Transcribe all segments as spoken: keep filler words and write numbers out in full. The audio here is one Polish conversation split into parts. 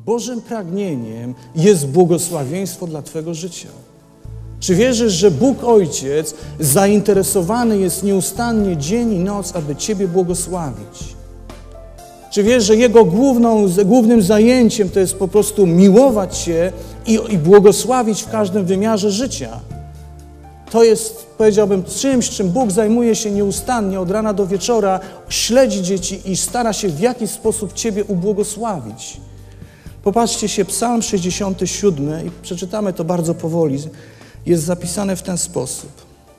Bożym pragnieniem jest błogosławieństwo dla twojego życia? Czy wierzysz, że Bóg Ojciec zainteresowany jest nieustannie dzień i noc, aby ciebie błogosławić? Czy wiesz, że Jego główną, głównym zajęciem to jest po prostu miłować Cię i, i błogosławić w każdym wymiarze życia? To jest, powiedziałbym, czymś, czym Bóg zajmuje się nieustannie od rana do wieczora, śledzi dzieci i stara się w jakiś sposób Ciebie ubłogosławić. Popatrzcie się, Psalm sześćdziesiąty siódmy, i przeczytamy to bardzo powoli, jest zapisane w ten sposób.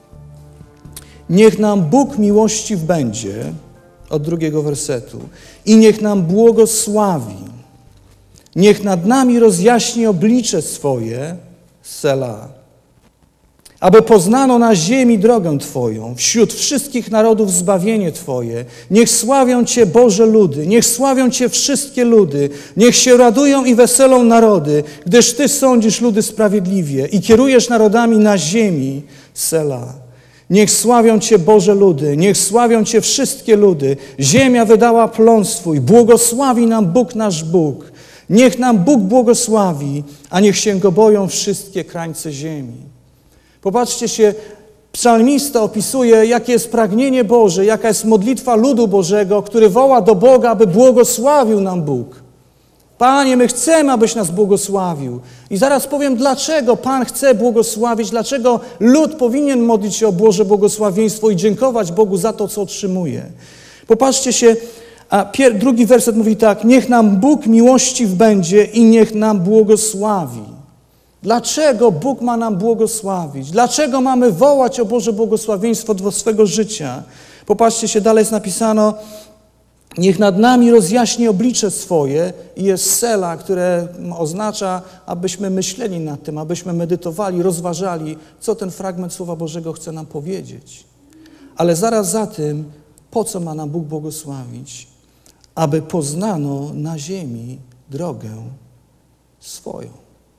Niech nam Bóg miłościw będzie, od drugiego wersetu, i niech nam błogosławi. Niech nad nami rozjaśni oblicze swoje, Sela, aby poznano na ziemi drogę Twoją, wśród wszystkich narodów zbawienie Twoje. Niech sławią Cię Boże ludy, niech sławią Cię wszystkie ludy, niech się radują i weselą narody, gdyż Ty sądzisz ludy sprawiedliwie i kierujesz narodami na ziemi, Sela. Niech sławią Cię Boże ludy, niech sławią Cię wszystkie ludy. Ziemia wydała plon swój, błogosławi nam Bóg nasz Bóg. Niech nam Bóg błogosławi, a niech się Go boją wszystkie krańce ziemi. Popatrzcie się, psalmista opisuje, jakie jest pragnienie Boże, jaka jest modlitwa ludu Bożego, który woła do Boga, aby błogosławił nam Bóg. Panie, my chcemy, abyś nas błogosławił. I zaraz powiem, dlaczego Pan chce błogosławić, dlaczego lud powinien modlić się o Boże błogosławieństwo i dziękować Bogu za to, co otrzymuje. Popatrzcie się, a pier, drugi werset mówi tak, niech nam Bóg miłościw będzie i niech nam błogosławi. Dlaczego Bóg ma nam błogosławić? Dlaczego mamy wołać o Boże błogosławieństwo do swego życia? Popatrzcie się, dalej jest napisano, niech nad nami rozjaśni oblicze swoje i jest Sela, które oznacza, abyśmy myśleli nad tym, abyśmy medytowali, rozważali, co ten fragment Słowa Bożego chce nam powiedzieć. Ale zaraz za tym, po co ma nam Bóg błogosławić? Aby poznano na ziemi drogę swoją.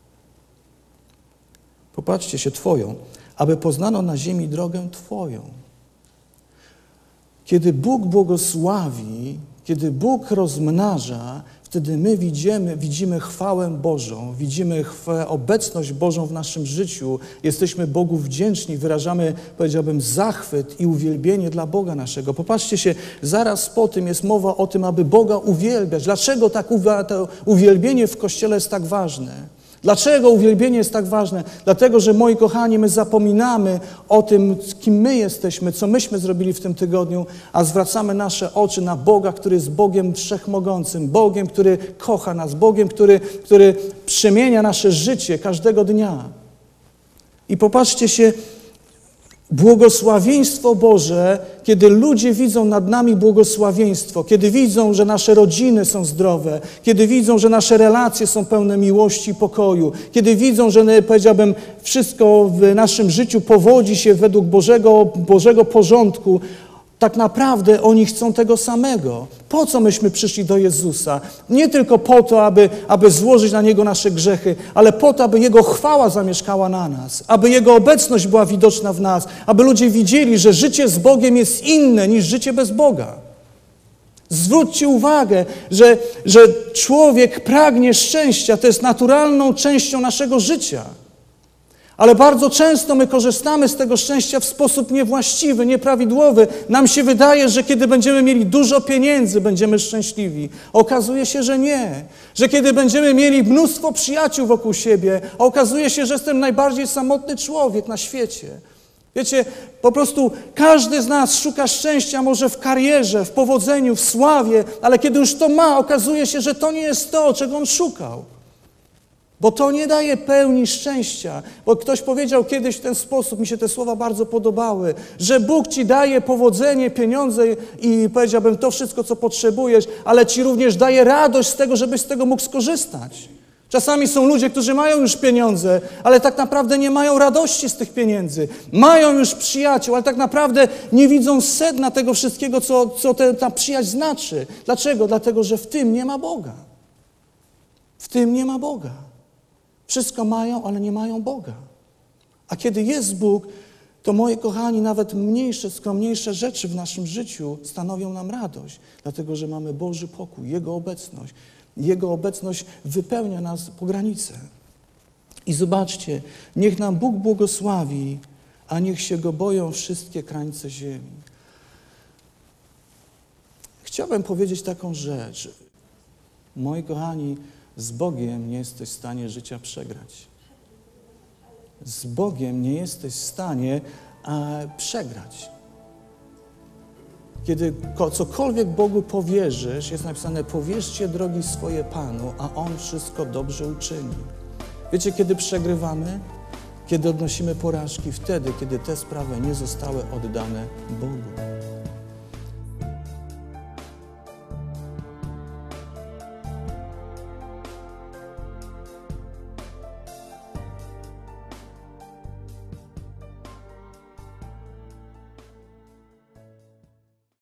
Popatrzcie się, Twoją. Aby poznano na ziemi drogę Twoją. Kiedy Bóg błogosławi, kiedy Bóg rozmnaża, wtedy my widzimy, widzimy chwałę Bożą, widzimy obecność Bożą w naszym życiu, jesteśmy Bogu wdzięczni, wyrażamy, powiedziałbym, zachwyt i uwielbienie dla Boga naszego. Popatrzcie się, zaraz po tym jest mowa o tym, aby Boga uwielbiać. Dlaczego tak to uwielbienie w Kościele jest tak ważne? Dlaczego uwielbienie jest tak ważne? Dlatego, że moi kochani, my zapominamy o tym, kim my jesteśmy, co myśmy zrobili w tym tygodniu, a zwracamy nasze oczy na Boga, który jest Bogiem wszechmogącym, Bogiem, który kocha nas, Bogiem, który, który przemienia nasze życie każdego dnia. I popatrzcie się, błogosławieństwo Boże, kiedy ludzie widzą nad nami błogosławieństwo, kiedy widzą, że nasze rodziny są zdrowe, kiedy widzą, że nasze relacje są pełne miłości i pokoju, kiedy widzą, że, powiedziałbym, wszystko w naszym życiu powodzi się według Bożego, Bożego porządku, tak naprawdę oni chcą tego samego. Po co myśmy przyszli do Jezusa? Nie tylko po to, aby, aby złożyć na Niego nasze grzechy, ale po to, aby Jego chwała zamieszkała na nas, aby Jego obecność była widoczna w nas, aby ludzie widzieli, że życie z Bogiem jest inne niż życie bez Boga. Zwróćcie uwagę, że, że człowiek pragnie szczęścia, to jest naturalną częścią naszego życia. Ale bardzo często my korzystamy z tego szczęścia w sposób niewłaściwy, nieprawidłowy. Nam się wydaje, że kiedy będziemy mieli dużo pieniędzy, będziemy szczęśliwi. Okazuje się, że nie. Że kiedy będziemy mieli mnóstwo przyjaciół wokół siebie, okazuje się, że jestem najbardziej samotny człowiek na świecie. Wiecie, po prostu każdy z nas szuka szczęścia może w karierze, w powodzeniu, w sławie, ale kiedy już to ma, okazuje się, że to nie jest to, czego on szukał. Bo to nie daje pełni szczęścia. Bo ktoś powiedział kiedyś w ten sposób, mi się te słowa bardzo podobały, że Bóg ci daje powodzenie, pieniądze i powiedziałbym to wszystko, co potrzebujesz, ale ci również daje radość z tego, żebyś z tego mógł skorzystać. Czasami są ludzie, którzy mają już pieniądze, ale tak naprawdę nie mają radości z tych pieniędzy. Mają już przyjaciół, ale tak naprawdę nie widzą sedna tego wszystkiego, co, co te, ta przyjaźń znaczy. Dlaczego? Dlatego, że w tym nie ma Boga. W tym nie ma Boga. Wszystko mają, ale nie mają Boga. A kiedy jest Bóg, to moi kochani, nawet mniejsze, skromniejsze rzeczy w naszym życiu stanowią nam radość, dlatego że mamy Boży pokój, Jego obecność. Jego obecność wypełnia nas po granicę. I zobaczcie, niech nam Bóg błogosławi, a niech się Go boją wszystkie krańce ziemi. Chciałbym powiedzieć taką rzecz. Moi kochani, z Bogiem nie jesteś w stanie życia przegrać. Z Bogiem nie jesteś w stanie e, przegrać. Kiedy cokolwiek Bogu powierzysz, jest napisane, powierzcie drogi swoje Panu, a On wszystko dobrze uczyni. Wiecie, kiedy przegrywamy? Kiedy odnosimy porażki? Wtedy, kiedy te sprawy nie zostały oddane Bogu.